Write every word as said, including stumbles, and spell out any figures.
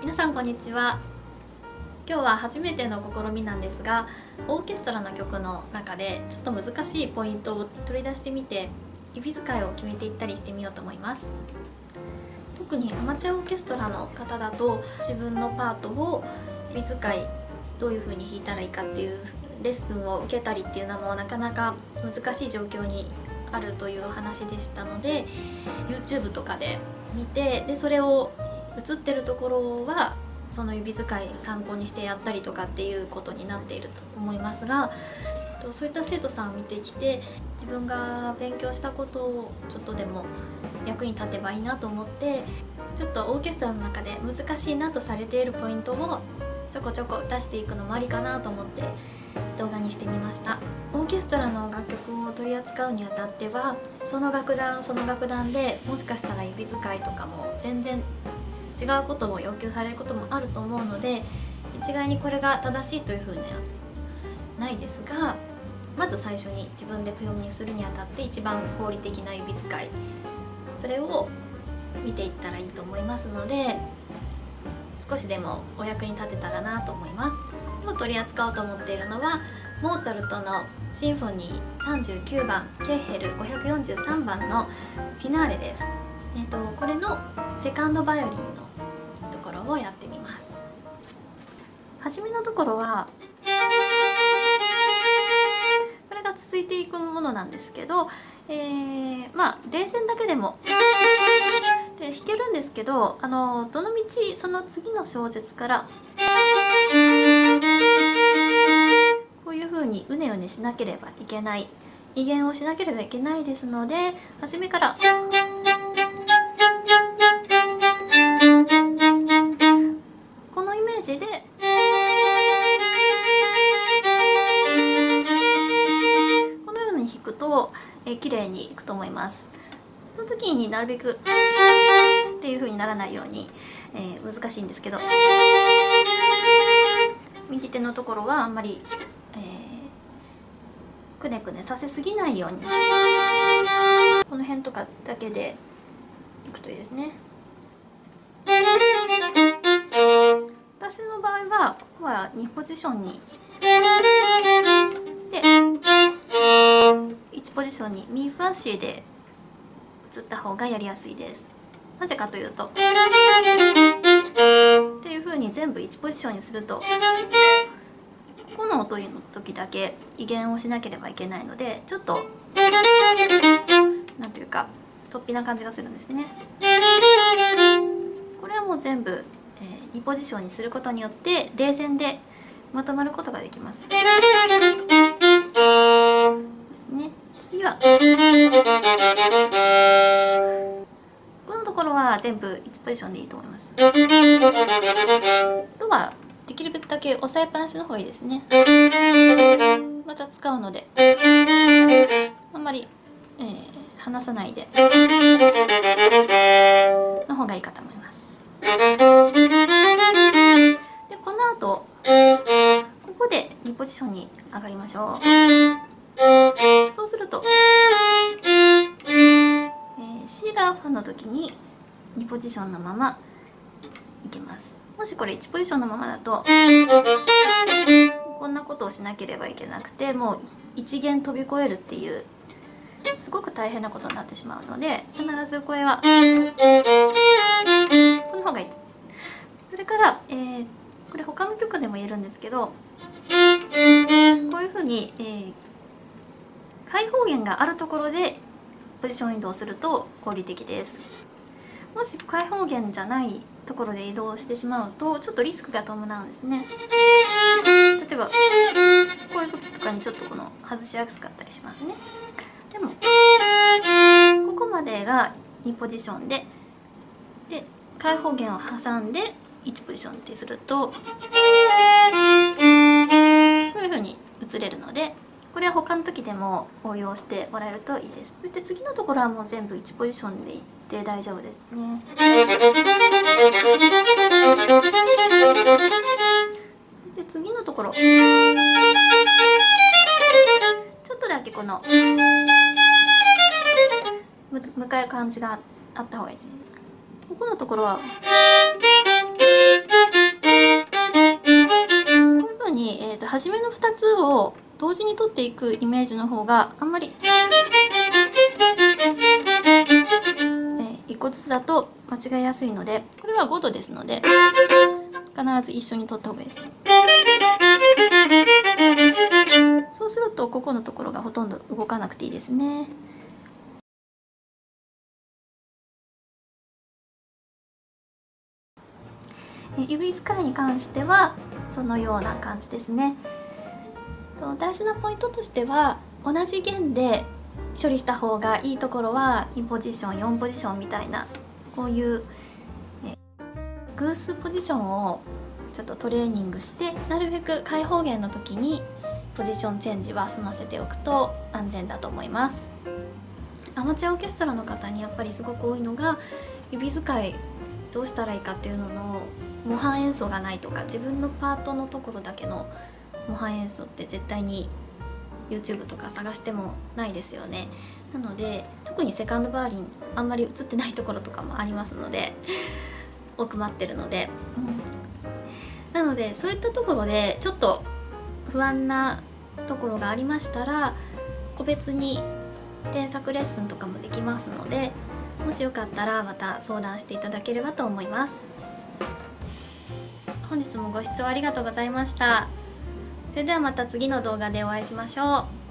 皆さんこんにちは。今日は初めての試みなんですが、オーケストラの曲の中でちょっと難しいポイントを取り出してみて、指使いを決めていったりしてみようと思います。特にアマチュアオーケストラの方だと、自分のパートを指使いどういう風に弾いたらいいかっていうレッスンを受けたりっていうのもなかなか難しい状況にあるというお話でしたので、 YouTube とかで見て、でそれを映ってるところはその指使いを参考にしてやったりとかっていうことになっていると思いますが、そういった生徒さんを見てきて、自分が勉強したことをちょっとでも役に立てばいいなと思って、ちょっとオーケストラの中で難しいなとされているポイントをちょこちょこ出していくのもありかなと思って動画にしてみました。オーケストラの楽曲を取り扱うにあたっては、その楽団その楽団でもしかしたら指使いとかも全然違うことを要求されることもあると思うので、一概にこれが正しいというふうにはないですが、まず最初に自分で譜読みにするにあたって一番合理的な指使い、それを見ていったらいいと思いますので、少しでもお役に立てたらなと思います。今日取り扱おうと思っているのは、モーツァルトのシンフォニーさんじゅうきゅうばんケーヘルごひゃくよんじゅうさんばんのフィナーレです。えっとこれのセカンドバイオリンのところをやってみます。初めのところはこれが続いていくものなんですけど、えー、まあ電線だけでもで弾けるんですけど、あのどのみちその次の小節からこういう風にうねうねしなければいけない、威厳をしなければいけないですので、初めからこのイメージでこのように弾くと、えー、綺麗にいくと思います。その時になるべくっていう風にならないように、えー、難しいんですけど、右手のところはあんまり、えー、くねくねさせすぎないように、この辺とかだけでいくといいですね。私の場合はここはにポジションにでいちポジションにミーフラッシーで移った方がやりやすいです。なぜかというと、っていう風に全部いちポジションにすると、ここの音の時だけ威厳をしなければいけないので、ちょっとなんというか突飛な感じがするんですね。これはもう全部、えー、にポジションにすることによって冷線でまとまることができます。ですね。次はこのところは全部いちポジションでいいと思います。あとはできるだけ押さえっぱなしの方がいいですね。また使うのであんまり、えー、離さないでの方がいいかと思います。でこの後ここでにポジションに上がりましょう。そうすると、えー、シーラーファンの時ににポジションのままいけます。もしこれいちポジションのままだとこんなことをしなければいけなくて、もう一弦飛び越えるっていうすごく大変なことになってしまうので、必ずこれはこの方がいいです。それから、えー、これ他の曲でも言えるんですけど、こういうふうに、えー、開放弦があるところでポジション移動すると合理的です。もし開放弦じゃないところで移動してしまうとちょっとリスクが伴うんですね。例えばこういう時とかにちょっとこの外しやすかったりしますね。でもここまでがにポジションで、で開放弦を挟んでいちポジションってするとこういう風に移れるので、これは他の時でも応用してもらえるといいです。そして次のところはもう全部いちポジションでいって大丈夫ですね。そして次のところちょっとだけこの向かう感じがあった方がいいですね。ここのところはで初めのふたつを同時に取っていくイメージの方があんまり、えー、いっこずつだと間違いやすいので、これはごどですので必ず一緒に取った方がいいです。そうするとここのところがほとんど動かなくていいですね。指使いに関してはそのような感じですね。大事なポイントとしては、同じ弦で処理した方がいいところはにポジションよんポジションみたいな、こういうえ偶数ポジションをちょっとトレーニングして、なるべく開放弦の時にポジションチェンジは済ませておくと安全だと思います。アマチュアオーケストラの方にやっぱりすごく多いのが、指使いどうしたらいいかっていうのの模範演奏がないとか、自分のパートのところだけの模範演奏って絶対に YouTube とか探してもないですよね。なので特にセカンドバーリンあんまり映ってないところとかもありますので、奥まってるので、うん、なのでそういったところでちょっと不安なところがありましたら、個別に添削レッスンとかもできますので、もしよかったらまた相談していただければと思います。本日もご視聴ありがとうございました。それではまた次の動画でお会いしましょう。